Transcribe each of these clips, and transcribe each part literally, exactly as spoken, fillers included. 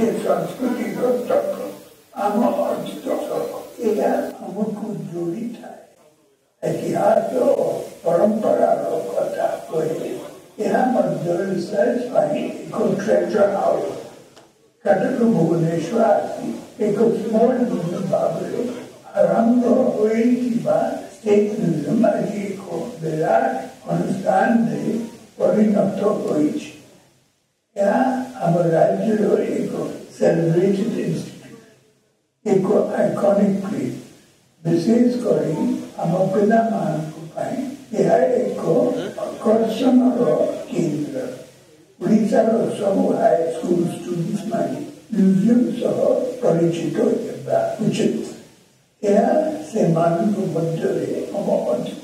गोटे संस्कृति तत्व आम अर्जित यह आमको जोड़ी था इतिहास परंपरा कथा कहे यह रिसर्च एक ट्रेजर हाउस कटक भुवनेश्वर आसी एक स्मॉल म्यूजियम भाव आरंभ होता स्टेट म्यूजियम आज एक विराट अनुष्ठान परिणत होम राज्य एक सेलिब्रेटेड इंस्टीट्यूट एक आइकॉनिक प्लेस विशेषकर आम पाई यह एक आकर्षण केन्द्र उड़ीसार सब हाई स्कूल स्टूडेंट्स माने म्यूजियम सह परिचित होगा उचित यह से मध्य हम अर्जित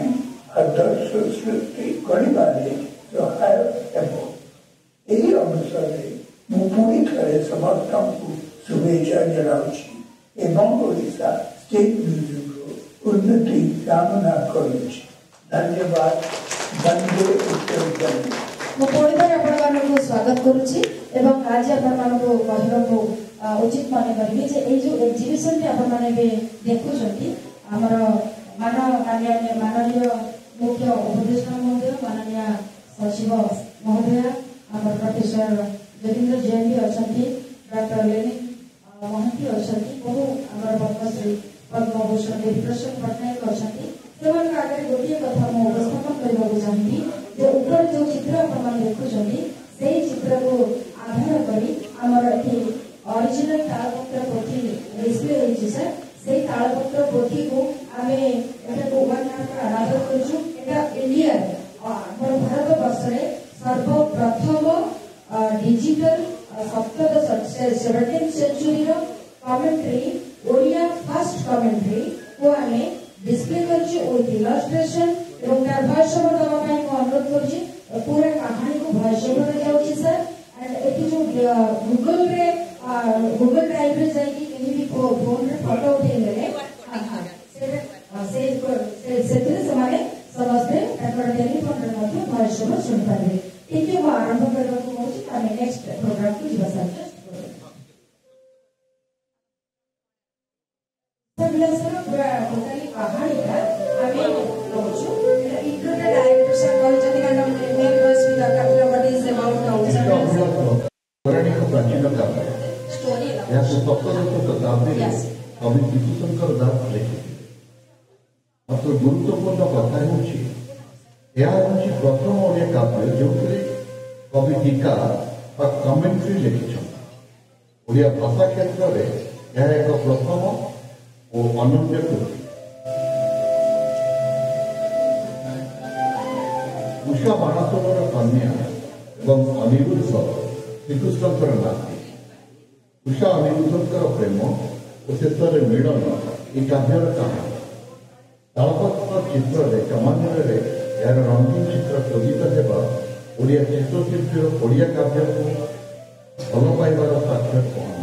आदर्श सृष्टि करिबारे सहायक हेबो एही अवसर मु पुणी थरे समस्त को शुभेच्छा जनाउछि एवं ओडिशा स्टेट म्यूजियम रो उन्नति कामना करुछि धन्यवाद वंदे उत्तरम मु पुणी थरे आपण मानको स्वागत करुछि एवं आज आपण मानको कहबाको उचित माने करबी जे ए जो एग्जीबिशन के आपण माने बे देखुछंती हमर मानव माननीय माननीय मुख्य उपदेष्टा महोदय माननीय सचिव महोदय हमर प्रोफेसर जयेंद्र जैन भी अछंती डॉक्टर लेनिन महंती अछंती बहु हमर पद्मश्री पद्म भूषण देवीप्रसाद पटनायक अछंती सेवन आगे गोटे कथा मु उपस्थापन करबा चाहबी जे ऊपर जो चित्र अपन देखुछंती सेही चित्र को आधार करी हमर एठी ओरिजिनल तालपत्र पोथी डिस्प्ले होइछि सर सेही तालपत्र पोथी को आमे एटा को वन आधार करछु एटा इंडिया हमर भारत वर्ष रे सर्वप्रथम डिजिटल सप्तदश सेवेंटीन सेंचुरी रो कमेंट्री ओडिया फर्स्ट कमेंट्री को आमे डिस्प्ले करछु विथ इलस्ट्रेशन एवं तार वॉइस ओवर दवा ପାଇଁ को अनुरोध करछि पूरा कहानी को वॉइस ओवर जाउछि सर एंड एटी जो गूगल रे गूगल ड्राइव रे जाई कि केनी भी फोन रे फोटो उठे लेले से से से से माने समझते ताकर टेलीफोन रे मध्य वॉइस ओवर सुन पारे ठीक है आरंभ करबा को होछि आमे नेक्स्ट प्रोग्राम को जिबा सर सबलसर पूरा टोटली कहानी का आमे होछु इंट्रोडक्शन डायरेक्टर सर कहै छथि madam make us with the capital what is about council पौराणिक प्राचीन काव्य स्टोरी या सप्तदश शताब्दी कवि विभूषणकर दास लिखिଥିଲେ मात्र गुरुत्वपूर्ण कथा होछि यह होछि प्रथम ओडिया काव्य जोथिरे कवि टीका वा कमेंट्री लिखिछथि ओडिया भाषा क्षेत्र रे यह एक प्रथम और अनन्य कृति उषा बाणासुरर कन्या एवं अनिरुद्ध श्रीकृष्णकर नाती उषा अनिरुद्धकर प्रेम और शेष मिलन ये काव्यर कहानी तालपत्र चित्र सामान्य यार रंगीन चित्र शोधित होगा ओडिया चित्रशिल्पीर ओडिया काव्य को भल पाइबार साक्षात प्रमाण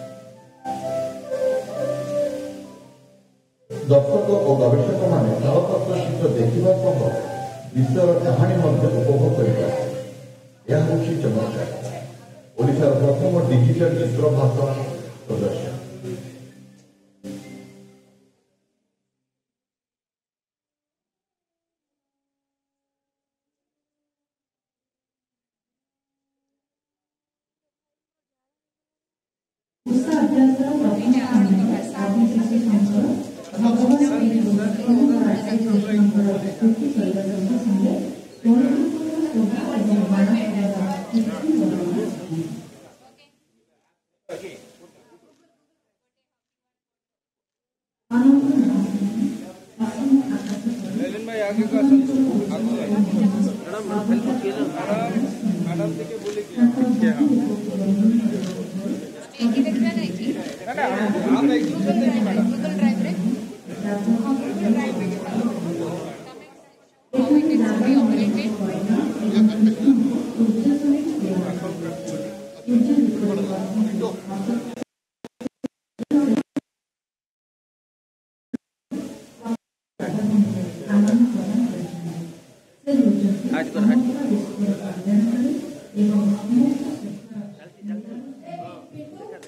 दर्शक और गवेषक मैंने तालपत्र चित्र देखा सह विषय कहानी उपभोग करें यह चमत्कार ओडिशार प्रथम डिजिटल चित्र भाषा प्रदर्शन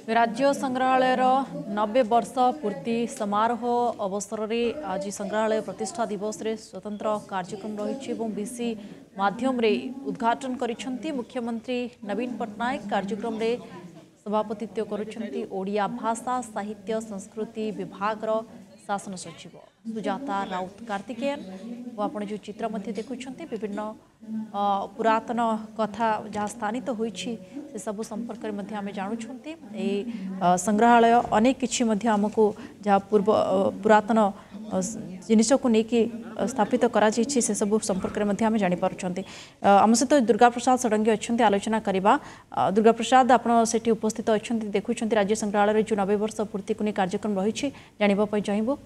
राज्य संग्रहालय नब्बे वर्ष पूर्ति समारोह अवसर में आज संग्रहालय प्रतिष्ठा दिवस रे स्वतंत्र कार्यक्रम रही बीसी माध्यम रे उद्घाटन करिसेंती मुख्यमंत्री नवीन पट्टनायक। कार्यक्रम रे सभापतित्व करुछंती ओडिया भाषा साहित्य संस्कृति विभाग रो शासन सचिव सुजाता राउत कार्तिकेयन। आपण जो चित्र मध्य देखुछंती विभिन्न पुरातन कथा जहाँ स्थानित होईछि से सब संपर्क में मध्य आमे जानुछंती। ए संग्रहालय अनेक किछि मध्य हमको जहाँ पूर्व पुरातन जिनिस को लेकिन स्थापित करा से सब संपर्क में आम जापर। आम सहित दुर्गा प्रसाद षडंगी अच्छा आलोचना करवा। दुर्गा प्रसाद आपड़ से उपस्थित अच्छा देखुं राज्य संग्रहालय जो नब्बे वर्ष पूर्ति को नहीं कार्यक्रम रही जानवाई चाहबू।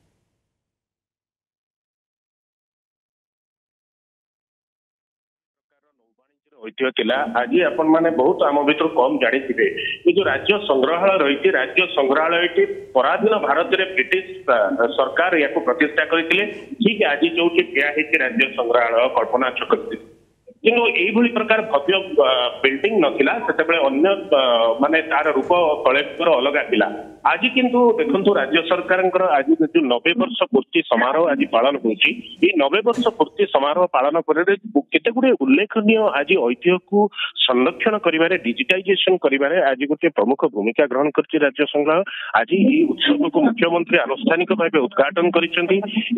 ऐतिह्य थिला आज आपण माने बहुत आम भीतर कम जानी थे ये जो राज्य संग्रहालय रही राज्य संग्रहालय पराधीन भारत में ब्रिटिश सरकार या प्रतिष्ठा करते ठीक आज जो राज्य संग्रहालय कल्पना छक किंतु यही प्रकार भव्य बिल्डिंग नथिला सेतेबेले अन्य माने तार रूप कलेक्टर अलग थिला। आज किंतु देखंतु राज्य सरकार आज जो नब्बे वर्ष पूर्ति समारोह आज पालन होची ये नब्बे वर्ष पूर्ति समारोह पालन करे केते गुडे उल्लेखनीय आज ऐतिह्य को संरक्षण करिबारे डिजिटाइजेशन करिबारे आज गोटे प्रमुख भूमिका ग्रहण करछि राज्य संग्रहालय। आज ये उत्सव को मुख्यमंत्री आनुष्ठानिक भाव उद्घाटन करिसेंती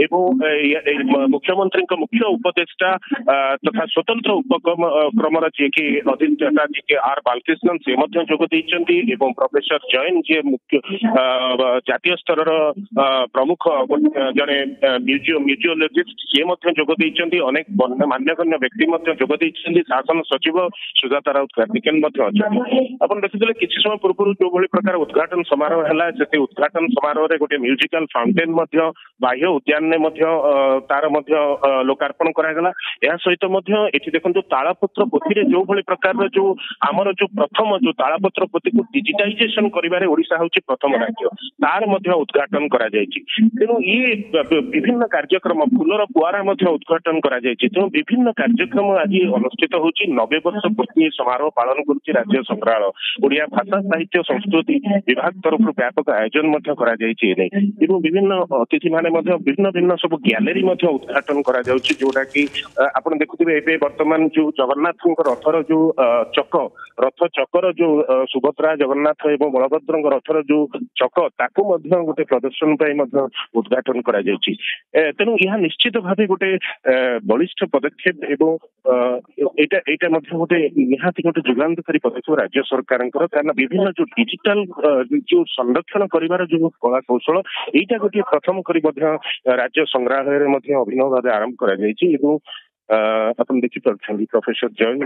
एवं मुख्यमंत्री मुख्य उपदेष्टा तथा स्वतंत्र उपक्रम जी की अधिष्ठाता जी के आर बालकृष्णन से जोग देइछंती एवं प्रोफेसर जैन जी मुख्य जातीय स्तर प्रमुख जड़े म्यूजियोलॉजिस्ट सी जोग देइछंती अनेक मान्यगण्य व्यक्ति जोग देइछंती शासन सचिव सुजाता राउत कार्तिकेयन अपन देखिए किसी समय पूर्व जो भली प्रकार उद्घाटन समारोह है से उद्घाटन समारोह रे गोटे म्यूजिकल फाउंटेन बाह्य उद्यान ने तार लोकार्पण करागला। या सहित एठी देखंतु तालपत्र पोथी जो भली प्रकार जो आमर जो प्रथम जो तालपत्र पोथी को डिजिटाइजेशन करिबारे ओडिशा होची प्रथम राज्य तार मध्य उद्घाटन करा जायछि। तेणु ये विभिन्न कार्यक्रम फूलर पुआरा मध्य उद्घाटन करा जायछि। तेणु विभिन्न कार्यक्रम आज अनुष्ठित होची नब्बे वर्ष पूर्ति समारोह पालन करुछि राज्य संग्रहालय। ओडिया भाषा साहित्य संस्कृति विभाग तरफ व्यापक आयोजन मध्य करा जायछि एवं विभिन्न अतिथि माने मध्य भिन्न भिन्न सब गैलरी मध्य उद्घाटन करा जाउछि जोटा कि आपण देखुथिबे एबे वर्तमान जो जगन्नाथ रथर जो चक रथ चकर जो सुभद्रा जगन्नाथ एवं बलभद्र रथर जो चक ताकू मध्य गोटे प्रदर्शन उद्घाटन करा जायछि। तेणु यह निश्चित भाव गोटे बलिष्ठ पदक्षेप एवं एटा एटा मध्य गोटे निहाती गोटे जुगान्तकारी पदक्षेप राज्य सरकार कारण विभिन्न जो डिजिटल जो संरक्षण करिवार जो कला कौशल एटा गोटे प्रथम करी राज्य संग्रहालय रे मध्य अभिनव भाव आरंभ करा जायछि एवं अपन देखी पार्टी प्रोफेसर जैन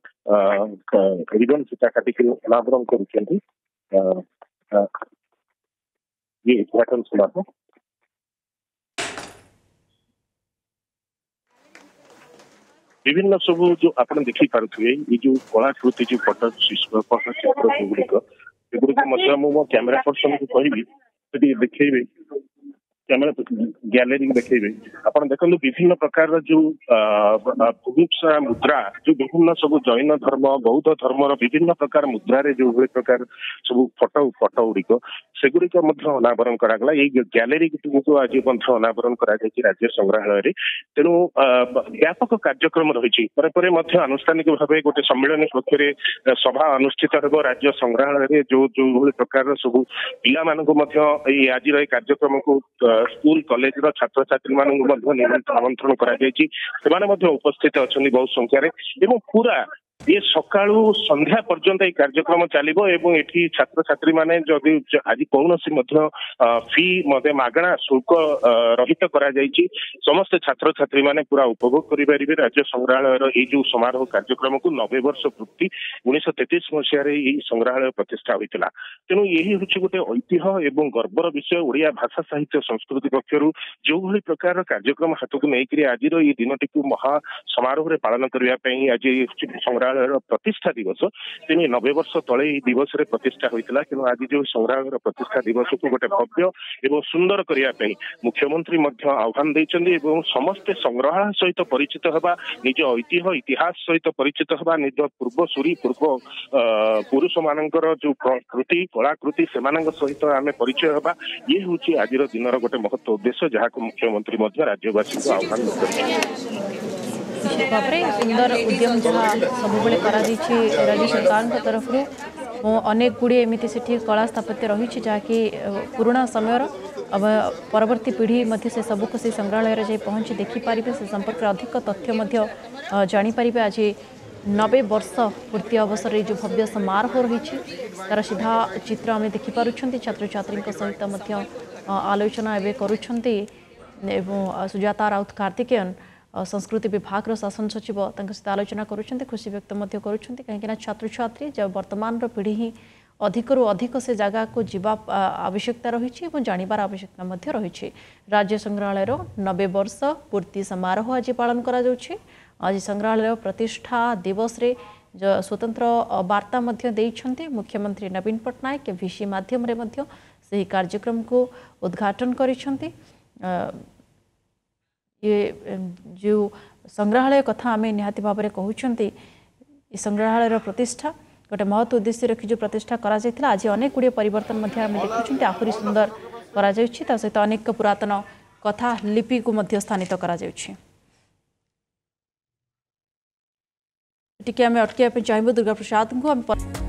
रिबन सीता काटिक अनावरण कर उद्घाटन समारोह विभिन्न सब जो आप देखी पारे ये जो कलाकृति जो पट्टचित्र पट्टचित्र गुड़िक मो कैमेरा पर्सन को कहि देखे कैमेरा गैलरी देखेबे अपन देखो विभिन्न प्रकार जो भूमिसा मुद्रा जो विभिन्न सब जैन धर्म बौद्ध धर्म विभिन्न प्रकार मुद्रा रे जो प्रकार सब फोटो फोटो गुड़िक सेगुड़िक अनावरण करागला। ये गैलरी को आज अनावरण करा राज्य संग्रहालय रे। तेणु व्यापक कार्यक्रम रही आनुष्ठानिक भाव गोटे सम्मेलन कक्ष सभा अनुष्ठित हो राज्य संग्रहालय रे जो जो प्रकार सब पिला आज कार्यक्रम को स्कूल कॉलेज रो छात्र छात्री मानक आमंत्रण करा जायछि। सेमाने मध्य उपस्थित अच्छी बहुत संख्यार एवं पूरा ये सकाळू संध्या पर्यंत ये कार्यक्रम चलिबो एवं एठी छात्र छात्री माने जदि आज कौनसी मध्य फी मध्य मागणा शुल्क रहित करा जायछि। समस्त छात्र छात्री माने पूरा उपभोग करि परिबे राज्य संग्रहालय रो ए जो समारोह कार्यक्रम को नब्बे वर्ष पूर्ति उन्नीस तैंतीस मसीह रे ये संग्रहालय प्रतिष्ठा होइतिला। तेणु यही होछि गोटे ऐतिह्य एवं गर्वर विषय। ओडिया भाषा साहित्य संस्कृति पक्षरु जो भली प्रकार कार्यक्रम हाथ को नहीं आज ये दिनटी को महा समारोह रे पालन करबा पई आज संग्रहालय संग्रहालय प्रतिष्ठा दिवस तेणु नब्बे वर्ष तले दिवस रे प्रतिष्ठा होता कि आज जो संग्रहालय प्रतिष्ठा दिवस को गोटे भव्य एवं सुंदर करने मुख्यमंत्री आह्वान देते समस्ते संग्रहालय सहित परिचित हवा निज ऐतिह्य इतिहास सहित परिचित हवा निज पूर्व सूरी पूर्व पुरुष मानकर जो कृति कलाकृति से सहित आम परिचय हवा ये हूँ आज दिन गोटे महत्व उद्देश्य जहाँ को मुख्यमंत्री राज्यवासी को आह्वान निश्चित भाव में सुंदर उद्यम जहाँ सब राज्य सरकार तरफ अनेक गुड़े एमती से कला स्थापत्य रही जहाँकि पुराना समय परवर्ती पीढ़ी मध्य से सबको से संग्रहालय जाई पहुँची देखिपारे से संपर्क में अधिक तथ्य जानीपर आज नब्बे वर्ष पूर्ति अवसर में जो भव्य समारोह रही तार सीधा चित्र आम देखिपुर छात्र छात्री सहित आलोचना एवं करुँच सुजाता राउत कार्तिकेयन संस्कृति विभाग शासन सचिव सहित आलोचना करुँच खुशी व्यक्त कहीं छात्र छात्री जब वर्तमान पीढ़ी ही अधिक रु अधिक से जगह को जीवा आवश्यकता रही जानिबार आवश्यकता रही राज्य संग्रहालय नब्बे वर्ष पूर्ति समारोह आज पालन करा जाउछि। आज संग्रहालय प्रतिष्ठा दिवस रे जो स्वतंत्र वार्ता मध्य देइछन्ते मुख्यमंत्री नवीन पट्टनायक भिसी माध्यम रे मध्य सही कार्यक्रम को उद्घाटन करिछन्ते। ये जो संग्रहालय कथा आम निहाती भाव में कहते संग्रहालय प्रतिष्ठा गोटे महत्व उद्देश्य रखी जो प्रतिष्ठा करा जायथिला आज अनेक गुड़िए परिवर्तन देखुं आहरी सुंदर करा जायछि ता सहित अनेक पुरातन कथा लिपि को मध्य स्थानित करा जायछि। टिके आम अटकिया चाहिए दुर्गा प्रसाद को।